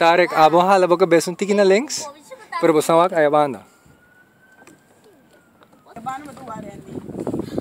tarik abo hala boka besun tiki na links. Pero bosawak ay banda.